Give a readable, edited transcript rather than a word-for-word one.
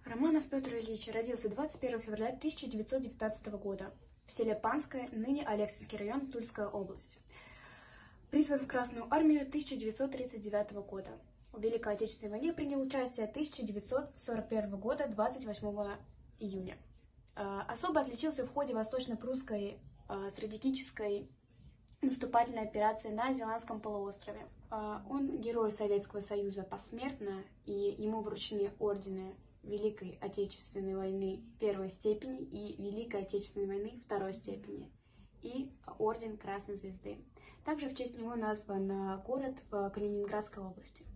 Романов Петр Ильич родился 21 февраля 1919 года в селе Панское, ныне Алексинский район, Тульская область. Призван в Красную армию 1939 года. В Великой Отечественной войне принял участие 1941 года, 28 июня. Особо отличился в ходе восточно-прусской стратегической наступательной операции на Зеландском полуострове. Он герой Советского Союза посмертно, и ему вручены ордены Великой Отечественной войны первой степени и Великой Отечественной войны второй степени и орден Красной Звезды. Также в честь него назван город в Калининградской области.